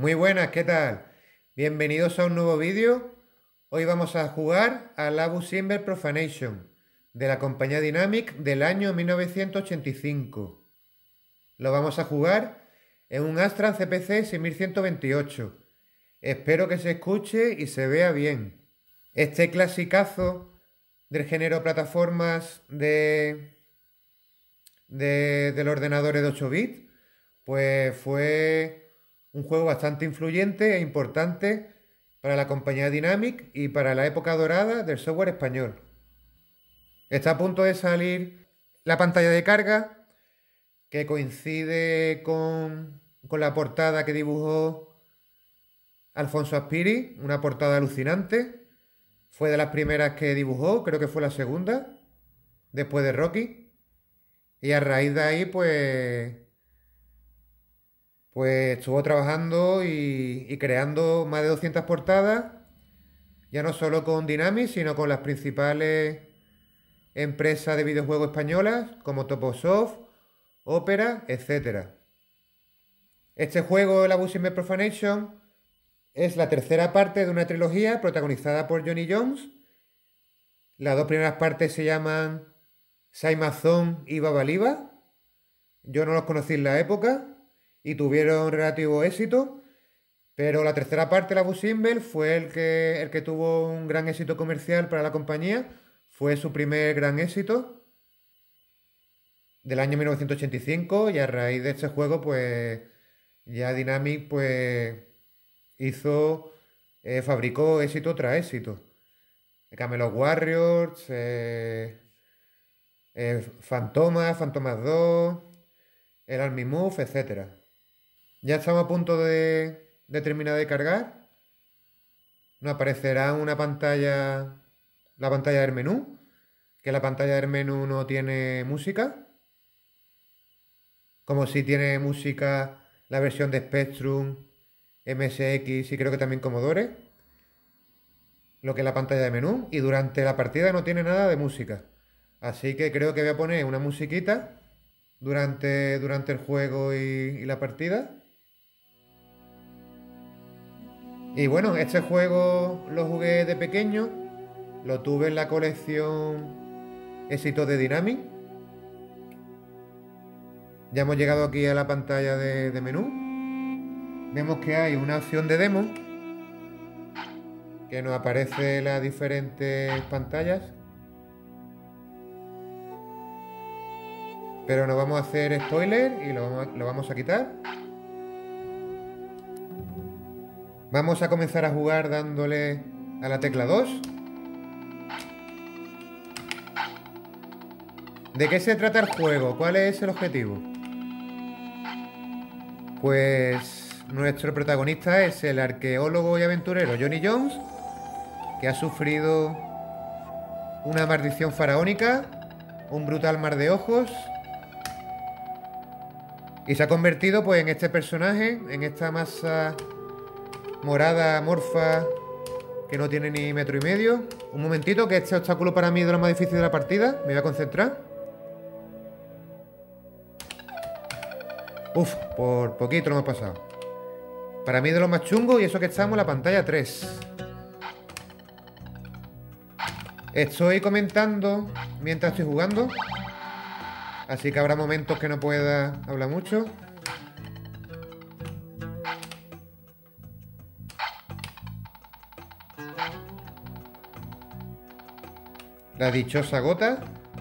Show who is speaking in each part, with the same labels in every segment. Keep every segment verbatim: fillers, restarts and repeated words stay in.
Speaker 1: Muy buenas, ¿qué tal? Bienvenidos a un nuevo vídeo. Hoy vamos a jugar a Labu Simbel Profanation de la compañía Dynamic del año mil novecientos ochenta y cinco. Lo vamos a jugar en un Astral C P C seis mil ciento veintiocho. Espero que se escuche y se vea bien. Este clasicazo del género plataformas de, de, de los ordenadores de ocho bits, pues fue un juego bastante influyente e importante para la compañía Dynamic y para la época dorada del software español. Está a punto de salir la pantalla de carga, que coincide con, con la portada que dibujó Alfonso Aspiri, una portada alucinante. Fue de las primeras que dibujó, creo que fue la segunda, después de Rocky. Y a raíz de ahí, pues... Pues estuvo trabajando y, y creando más de doscientas portadas, ya no solo con Dynamic, sino con las principales empresas de videojuegos españolas, como Toposoft, Opera, etcétera. Este juego, el Labu Simbel Profanation, es la tercera parte de una trilogía protagonizada por Johnny Jones. Las dos primeras partes se llaman Saimazón y Babaliba. Yo no los conocí en la época y tuvieron relativo éxito, pero la tercera parte, Labu Simbel, fue el que, el que tuvo un gran éxito comercial para la compañía. Fue su primer gran éxito del año mil novecientos ochenta y cinco, y a raíz de este juego, pues ya Dynamic pues hizo, eh, fabricó éxito tras éxito. Camelot Warriors, eh, eh, Fantomas, Fantomas dos, el Army Move, etcétera. Ya estamos a punto de, de terminar de cargar. Nos aparecerá una pantalla, la pantalla del menú, que la pantalla del menú no tiene música, como si tiene música la versión de Spectrum, M S X y creo que también Commodore, lo que es la pantalla de menú, y durante la partida no tiene nada de música. Así que creo que voy a poner una musiquita durante, durante el juego y, y la partida. Y bueno, este juego lo jugué de pequeño, lo tuve en la colección Éxitos de Dynamic. Ya hemos llegado aquí a la pantalla de, de menú. Vemos que hay una opción de demo, que nos aparece las diferentes pantallas. Pero no vamos a hacer spoiler y lo vamos a, lo vamos a quitar. Vamos a comenzar a jugar dándole a la tecla dos. ¿De qué se trata el juego? ¿Cuál es el objetivo? Pues nuestro protagonista es el arqueólogo y aventurero Johnny Jones, que ha sufrido una maldición faraónica, un brutal mar de ojos, y se ha convertido pues en este personaje, en esta masa morada, amorfa, que no tiene ni metro y medio. Un momentito, que este obstáculo para mí es de lo más difícil de la partida. Me voy a concentrar. Uf, por poquito lo hemos pasado. Para mí es de lo más chungo, y eso que estamos en la pantalla tres. Estoy comentando mientras estoy jugando, así que habrá momentos que no pueda hablar mucho. La dichosa gota.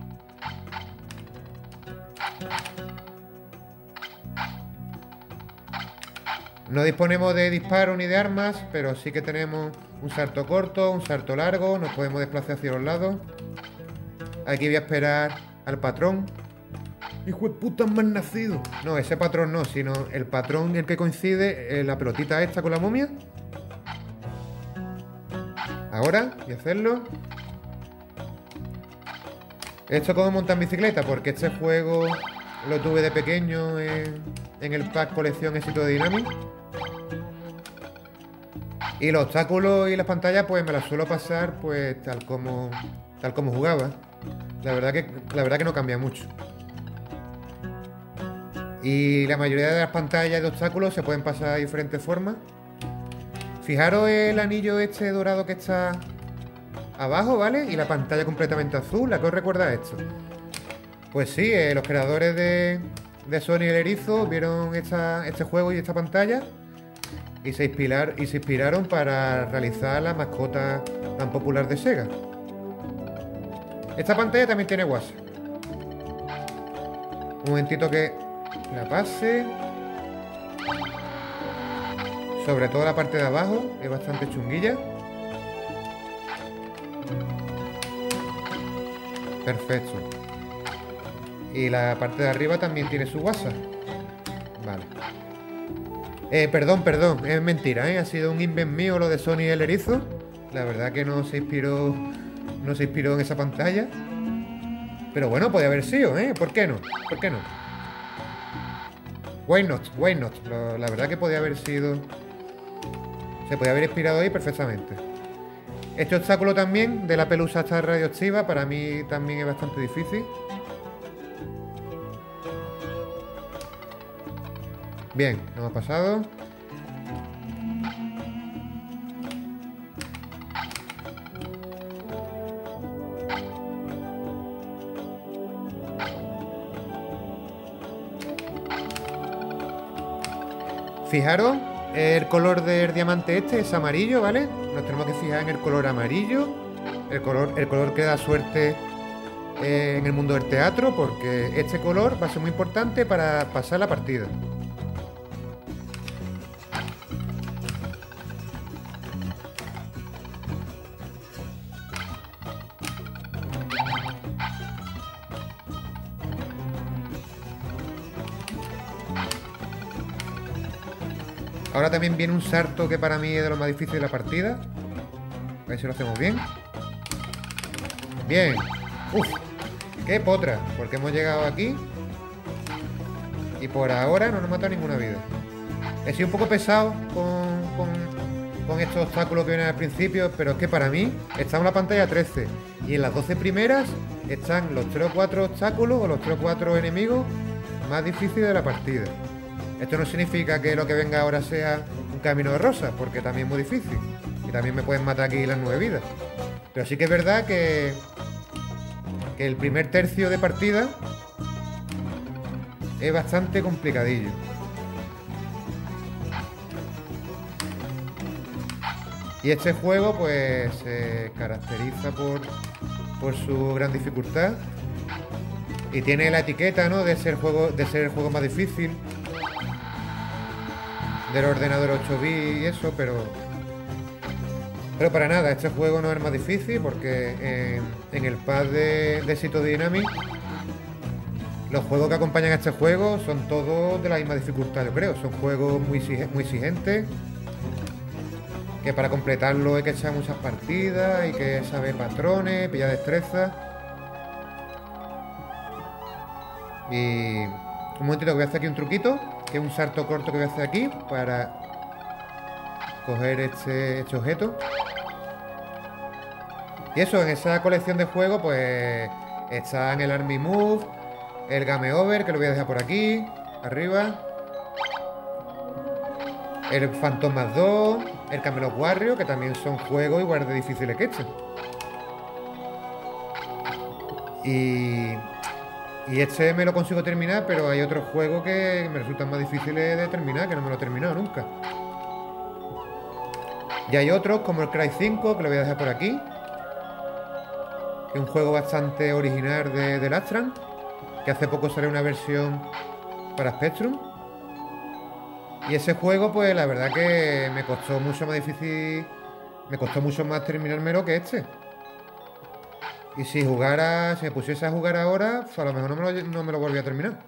Speaker 1: No disponemos de disparos ni de armas, pero sí que tenemos un salto corto, un salto largo, nos podemos desplazar hacia los lados. Aquí voy a esperar al patrón. ¡Hijo de puta, más nacido! No, ese patrón no, sino el patrón el que coincide, eh, la pelotita esta con la momia. Ahora, voy a hacerlo. Esto como montar en bicicleta, porque este juego lo tuve de pequeño en, en el pack colección Éxito de Dynamic. Y los obstáculos y las pantallas pues me las suelo pasar pues tal como tal como jugaba. La verdad que, la verdad que no cambia mucho. Y la mayoría de las pantallas de obstáculos se pueden pasar de diferentes formas. Fijaros el anillo este dorado que está abajo, ¿vale? Y la pantalla completamente azul. ¿A qué os recuerda esto? Pues sí, eh, los creadores de, de Sony el Erizo vieron esta, este juego y esta pantalla y se, inspirar, y se inspiraron para realizar la mascota tan popular de Sega. Esta pantalla también tiene WhatsApp. Un momentito que la pase. Sobre todo la parte de abajo es bastante chunguilla. Perfecto. Y la parte de arriba también tiene su WhatsApp. Vale. Eh, perdón, perdón, es mentira, ¿eh? Ha sido un invent mío lo de Sony el Erizo. La verdad que no se inspiró. No se inspiró en esa pantalla. Pero bueno, podía haber sido, ¿eh? ¿Por qué no? ¿Por qué no? Why not? Why not? Lo- La verdad que podía haber sido. Se podía haber inspirado ahí perfectamente. Este obstáculo también de la pelusa esta radioactiva para mí también es bastante difícil. Bien, no ha pasado. Fijaros, el color del diamante este es amarillo, ¿vale? Nos tenemos que fijar en el color amarillo. El color, el color que da suerte eh, en el mundo del teatro, porque este color va a ser muy importante para pasar la partida. Ahora también viene un salto que para mí es de lo más difícil de la partida. A ver si lo hacemos bien. Bien. Uf, qué potra, porque hemos llegado aquí y por ahora no nos mata ninguna vida. He sido un poco pesado con, con, con estos obstáculos que vienen al principio, pero es que para mí está en la pantalla trece y en las doce primeras están los tres o cuatro obstáculos o los tres o cuatro enemigos más difíciles de la partida. Esto no significa que lo que venga ahora sea un camino de rosas, porque también es muy difícil. Y también me pueden matar aquí las nueve vidas. Pero sí que es verdad que, que el primer tercio de partida es bastante complicadillo. Y este juego pues se caracteriza por, por su gran dificultad. Y tiene la etiqueta, ¿no?, de ser, juego, de ser el juego más difícil del ordenador ocho bits y eso, pero pero para nada, este juego no es el más difícil porque en, en el pad de, de Sito Dynamics los juegos que acompañan a este juego son todos de la misma dificultad, yo creo. Son juegos muy, muy exigentes, que para completarlo hay que echar muchas partidas, hay que saber patrones, pillar destreza. Y un momentito que voy a hacer aquí un truquito, que es un salto corto que voy a hacer aquí para coger este, este objeto. Y eso, en esa colección de juegos pues están el Army Move, el Game Over, que lo voy a dejar por aquí arriba, el Phantomas dos, el Camelot Warrior, que también son juegos igual de difíciles que este. Y... Y este me lo consigo terminar, pero hay otros juegos que me resultan más difíciles de terminar, que no me lo he terminado nunca. Y hay otros, como el Cry cinco, que lo voy a dejar por aquí, que es un juego bastante original de, de Lastran, que hace poco salió una versión para Spectrum. Y ese juego, pues la verdad que me costó mucho más difícil, me costó mucho más terminármelo que este. Y si jugara, si me pusiese a jugar ahora, pues a lo mejor no me lo, no me lo volví a terminar.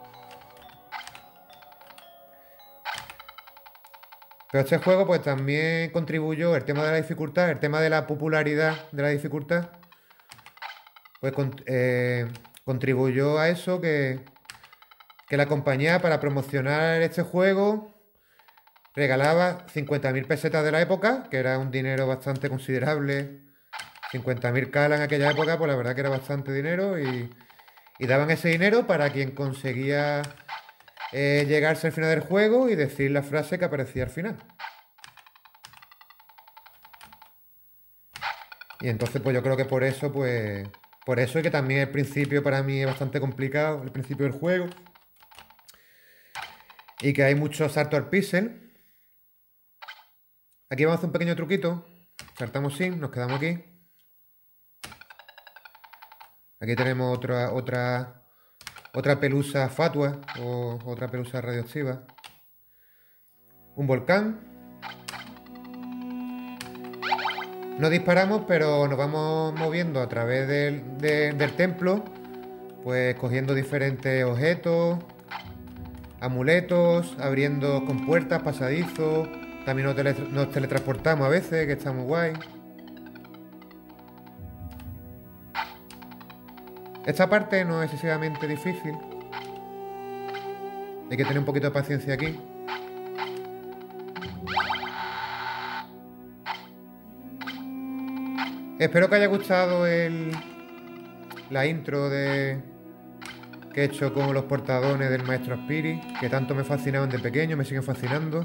Speaker 1: Pero este juego pues también contribuyó el tema de la dificultad, el tema de la popularidad de la dificultad, pues con, eh, contribuyó a eso que, que la compañía, para promocionar este juego, regalaba cincuenta mil pesetas de la época, que era un dinero bastante considerable. cincuenta mil calas en aquella época, pues la verdad que era bastante dinero, y, y daban ese dinero para quien conseguía eh, llegarse al final del juego y decir la frase que aparecía al final. Y entonces pues yo creo que por eso, pues... Por eso y que también el principio para mí es bastante complicado, el principio del juego. Y que hay mucho salto al píxel. Aquí vamos a hacer un pequeño truquito. Saltamos sin, nos quedamos aquí. Aquí tenemos otra, otra, otra pelusa fatua o otra pelusa radioactiva. Un volcán. No disparamos, pero nos vamos moviendo a través del, de, del templo, pues cogiendo diferentes objetos, amuletos, abriendo compuertas, pasadizos. También nos, tele, nos teletransportamos a veces, que está muy guay. Esta parte no es excesivamente difícil. Hay que tener un poquito de paciencia aquí. Espero que haya gustado el, la intro de, que he hecho con los portadones del maestro Aspiri, que tanto me fascinaban de pequeño, me siguen fascinando.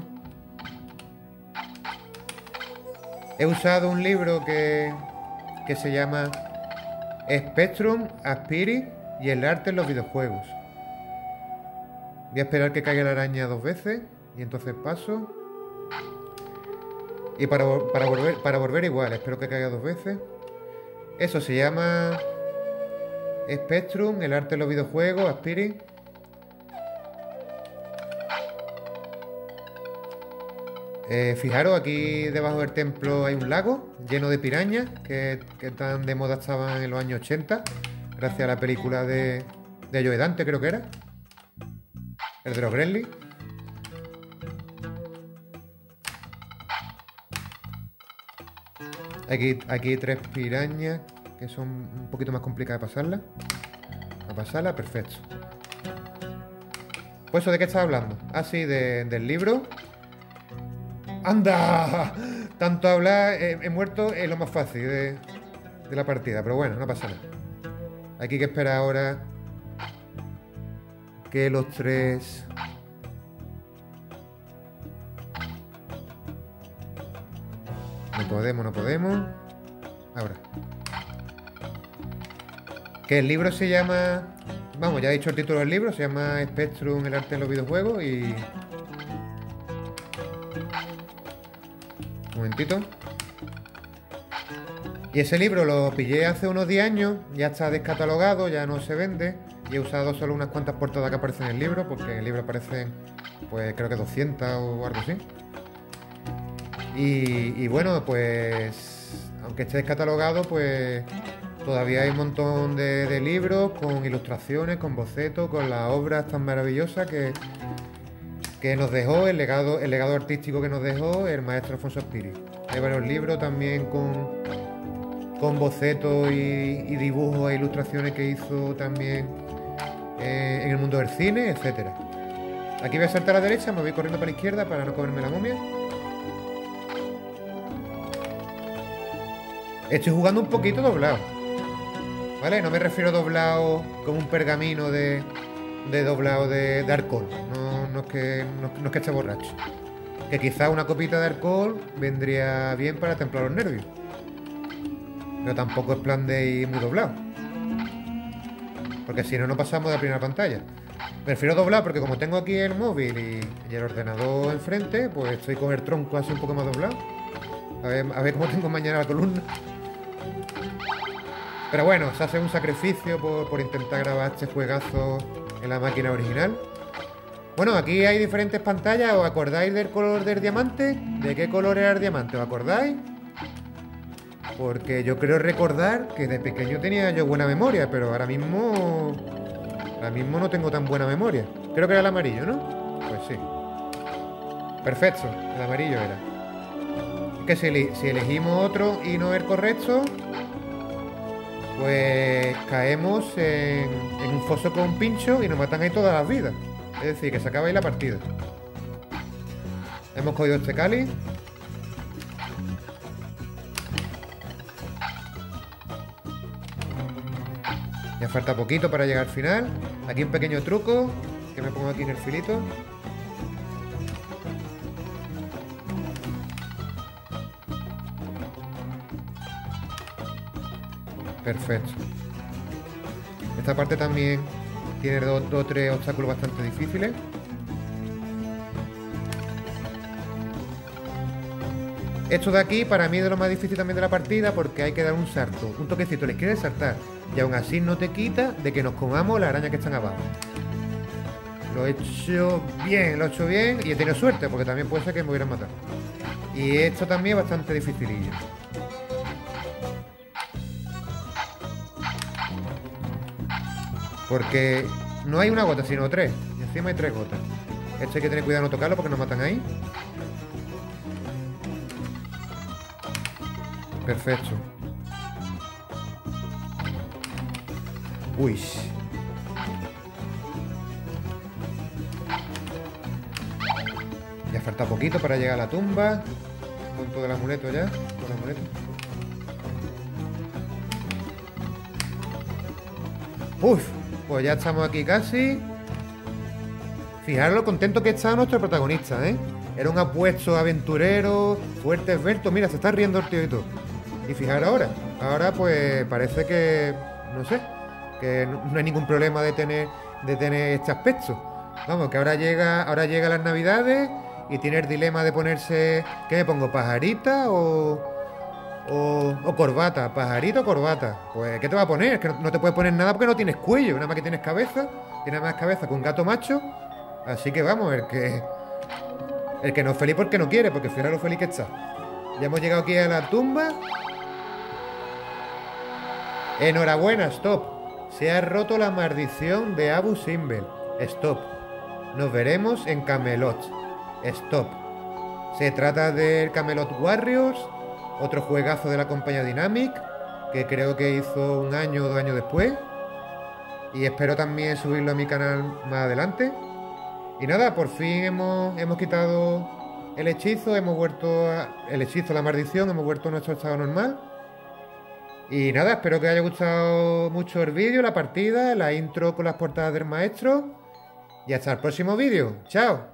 Speaker 1: He usado un libro que, que se llama Spectrum, Aspiri y el arte en los videojuegos. Voy a esperar que caiga la araña dos veces y entonces paso. Y para, para, volver, para volver igual, espero que caiga dos veces. Eso se llama Spectrum, el arte de los videojuegos, Aspiri. Eh, fijaros, aquí debajo del templo hay un lago lleno de pirañas que, que tan de moda estaban en los años ochenta, gracias a la película de, de Joe Dante, creo que era. El de los Gremlins. Aquí, aquí hay tres pirañas que son un poquito más complicadas de pasarlas. A pasarla, perfecto. Pues eso, ¿de qué estaba hablando? Ah, sí, de, del libro. ¡Anda! Tanto hablar, he, he muerto es lo más fácil de, de la partida, pero bueno, no pasa nada. Aquí hay que esperar ahora que los tres... No podemos, no podemos. Ahora. Que el libro se llama... Vamos, ya he dicho el título del libro. Se llama Spectrum, el arte en los videojuegos. Y... Un momentito. Y ese libro lo pillé hace unos diez años. Ya está descatalogado, ya no se vende. Y he usado solo unas cuantas portadas que aparecen en el libro. Porque en el libro aparecen, pues creo que doscientas o algo así. Y, y bueno, pues aunque esté descatalogado, pues todavía hay un montón de, de libros con ilustraciones, con bocetos, con las obras tan maravillosas que, que nos dejó, el legado, el legado artístico que nos dejó el maestro Alfonso Aspiri. Hay varios libros también con, con bocetos y, y dibujos e ilustraciones que hizo también eh, en el mundo del cine, etcétera. Aquí voy a saltar a la derecha, me voy corriendo para la izquierda para no comerme la momia. Estoy jugando un poquito doblado, ¿vale? No me refiero a doblado como un pergamino de, de doblado de, de alcohol. No, no, es que, no, no es que esté borracho. Que quizás una copita de alcohol vendría bien para templar los nervios. Pero tampoco es plan de ir muy doblado. Porque si no, no pasamos de la primera pantalla. Me refiero a doblado porque como tengo aquí el móvil y, y el ordenador enfrente, pues estoy con el tronco así un poco más doblado. A ver, a ver cómo tengo mañana la columna. Pero bueno, se hace un sacrificio por, por intentar grabar este juegazo en la máquina original. Bueno, aquí hay diferentes pantallas. ¿Os acordáis del color del diamante? ¿De qué color era el diamante? ¿Os acordáis? Porque yo creo recordar que de pequeño tenía yo buena memoria, pero ahora mismo... Ahora mismo no tengo tan buena memoria. Creo que era el amarillo, ¿no? Pues sí. Perfecto, el amarillo era. Es que si, si elegimos otro y no el correcto, pues caemos en, en un foso con un pincho y nos matan ahí todas las vidas. Es decir, que se acaba ahí la partida. Hemos cogido este cáliz. Ya falta poquito para llegar al final. Aquí un pequeño truco. Que me pongo aquí en el filito. Perfecto. Esta parte también tiene dos o tres obstáculos bastante difíciles. Esto de aquí para mí es de lo más difícil también de la partida, porque hay que dar un salto, un toquecito, les quieres saltar y aún así no te quita de que nos comamos las arañas que están abajo. Lo he hecho bien, lo he hecho bien y he tenido suerte, porque también puede ser que me hubieran matado. Y esto también es bastante dificilillo. Porque no hay una gota, sino tres. Y encima hay tres gotas. Esto hay que tener cuidado de no tocarlo porque nos matan ahí. Perfecto. Uy. Ya falta poquito para llegar a la tumba. Con todo el amuleto ya. Todo el amuleto. Uf, pues ya estamos aquí casi. Fijaros lo contento que está nuestro protagonista, ¿eh? Era un apuesto aventurero, fuerte esbelto. Mira, se está riendo el tío y todo. Y fijaros ahora. Ahora pues parece que... no sé. Que no, no hay ningún problema de tener, de tener este aspecto. Vamos, que ahora llega, ahora llega las navidades y tiene el dilema de ponerse... ¿Qué me pongo? ¿Pajarita o, o, o corbata? ¿Pajarita o corbata? Pues, ¿qué te va a poner? Es que no, no te puedes poner nada porque no tienes cuello. Nada más que tienes cabeza. Tienes más cabeza que un gato macho. Así que vamos, el que... El que no es feliz porque no quiere, porque fíjate lo feliz que está. Ya hemos llegado aquí a la tumba. Enhorabuena, stop. Se ha roto la maldición de Abu Simbel. Stop. Nos veremos en Camelot. Stop. Se trata del Camelot Warriors, otro juegazo de la compañía Dynamic, que creo que hizo un año o dos años después. Y espero también subirlo a mi canal más adelante. Y nada, por fin hemos, hemos quitado el hechizo, hemos vuelto a, el hechizo, la maldición, hemos vuelto a nuestro estado normal. Y nada, espero que os haya gustado mucho el vídeo, la partida, la intro con las portadas del maestro. Y hasta el próximo vídeo. ¡Chao!